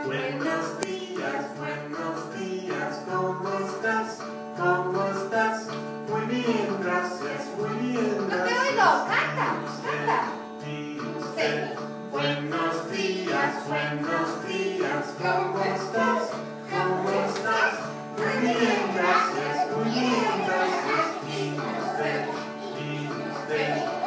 Buenos días, ¿cómo estás? ¿Cómo estás? Muy bien, gracias, muy bien, No te gracias. oigo, canta, canta. ¿Y usted? Buenos días, ¿cómo estás? ¿Cómo estás? Muy bien, gracias, muy bien, gracias. ¿Y usted?